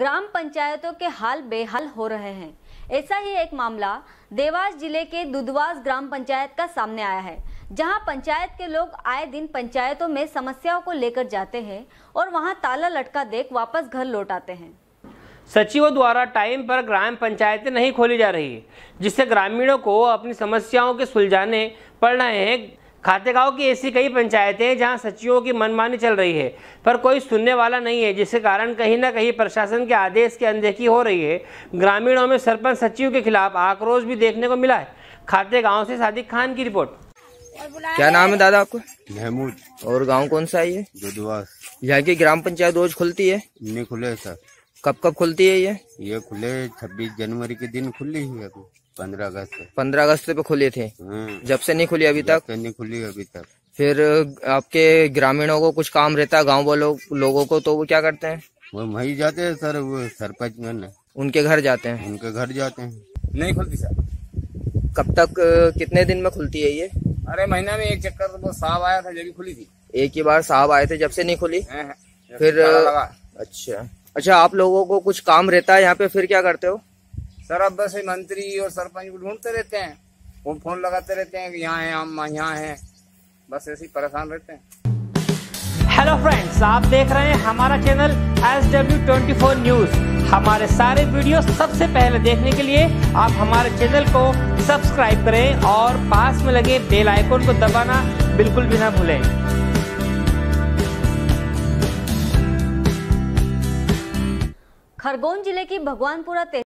ग्राम पंचायतों के हाल बेहाल हो रहे हैं। ऐसा ही एक मामला देवास जिले के दुधवास ग्राम पंचायत का सामने आया है, जहां पंचायत के लोग आए दिन पंचायतों में समस्याओं को लेकर जाते हैं और वहां ताला लटका देख वापस घर लौट आते हैं। सचिवों द्वारा टाइम पर ग्राम पंचायतें नहीं खोली जा रही है, जिससे ग्रामीणों को अपनी समस्याओं के सुलझाने पड़ रहे हैं। खातेगांव की ऐसी कई पंचायतें हैं जहां सचिवों की मनमानी चल रही है, पर कोई सुनने वाला नहीं है, जिसके कारण कहीं न कहीं प्रशासन के आदेश की अनदेखी हो रही है। ग्रामीणों में सरपंच सचिव के खिलाफ आक्रोश भी देखने को मिला है। खातेगांव से सादिक खान की रिपोर्ट। क्या नाम है दादा आपका? महमूद। और गांव कौन सा है ये? दुधवास। यहाँ की ग्राम पंचायत रोज खुलती है? नहीं खुले सर। कब कब खुलती है ये खुले 26 जनवरी के दिन खुली है, अभी 15 अगस्त से। 15 अगस्त पे खुले थे। जब से नहीं खुली अभी तक? नहीं खुली अभी तक। फिर आपके ग्रामीणों को कुछ काम रहता है गाँव वालों लोगों को, तो वो क्या करते हैं? वो वही जाते हैं सर, वो सरपंच में उनके घर जाते हैं? उनके घर जाते हैं। नहीं खुलती सर। कब तक कितने दिन में खुलती है ये? अरे महीना में एक चक्कर वो साहब आया था जब भी खुली थी। एक ही बार साहब आए थे, जब से नहीं खुली? फिर अच्छा, आप लोगों को कुछ काम रहता है यहाँ पे, फिर क्या करते हो? सर अब बस मंत्री और सरपंच को ढूंढते रहते हैं, वो फोन लगाते रहते हैं कि यहाँ है, हम यहाँ हैं, बस ऐसे ही परेशान रहते हैं। हेलो फ्रेंड्स, आप देख रहे हैं हमारा चैनल SW24 न्यूज। हमारे सारे वीडियो सबसे पहले देखने के लिए आप हमारे चैनल को सब्सक्राइब करें और पास में लगे बेल आइकन को दबाना बिल्कुल भी ना भूलें। खरगोन जिले की भगवानपुरा